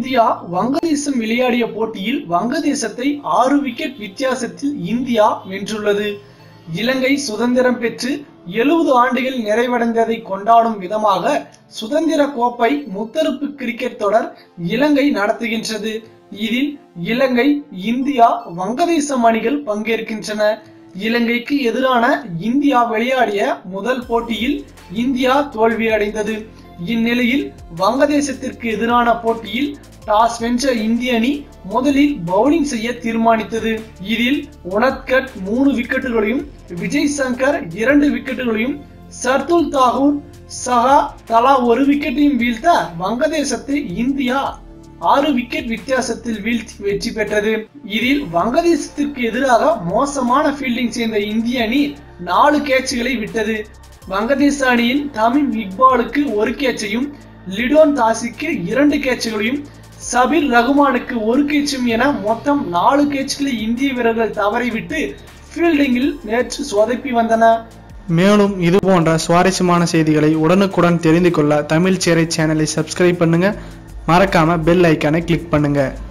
India வங்கதேசம் விளையாடிய போட்டியில் வங்கதேசத்தை 6 விக்கெட் வித்தியாசத்தில் இந்தியா வென்றுள்ளது. இலங்கை சுதந்திரம் பெற்று 70 ஆண்டுகள் நிறைவடைந்ததை கொண்டாடும் விதமாக சுதந்திர கோப்பை முத்தரப்பு கிரிக்கெட் தொடர் இலங்கை நடத்துகின்றது. இதில் இலங்கை, இந்தியா, வங்கதேசம் அணிகள் பங்கேற்கின்றன. இலங்கைக்கு எதிரான இந்தியா விளையாடிய முதல் போட்டியில் இந்தியா தோல்வியடைந்தது. இந்நிலையில் வங்கதேசத்திற்கு எதிரான போட்டியில் டாஸ் வென்ற இந்திய அணி முதலில் பவுலிங் செய்ய தீர்மானித்தது. இதில் உனத்கட் 3 விக்கெட்டுகளையும், விஜய் சங்கர் 2 விக்கெட்டுகளையும், சர்துல் தாகூர், சஹா தலா 1 விக்கெட்டையும் வீழ்த்த வங்கதேசத்தை இந்தியா 6 விக்கெட் வித்தியாசத்தில் வீழ்த்தி வெற்றி பெற்றது. இதில் வங்கதேசத்திற்கு எதிராக மோசமான ஃபீல்டிங் செய்த இந்திய அணி 4 கேட்சுகளை விட்டது. வங்கதேச அணியின் தமீம் இக்பாலுக்கு 1 கேட்சையும், லிடோன் தாஸிக்கு 2 கேட்சுகளையும், சபீர் ரகுமானுக்கு 1 கேட்சும் என மொத்தம் 4 கேட்சுகளை இந்திய வீரர்கள் தவறிவிட்டு ஃபீல்டிங்கில் நேற்று சொதப்பி வந்தனர். மேலும் இது போன்ற சுவாரஸ்யமான செய்திகளை உடனுக்குடன் தெரிந்து கொள்ள தமிழ் சேரை சேனலை சப்ஸ்கிரைப் பண்ணுங்க. மறக்காம பெல் ஐக்கானை கிளிக் பண்ணுங்க.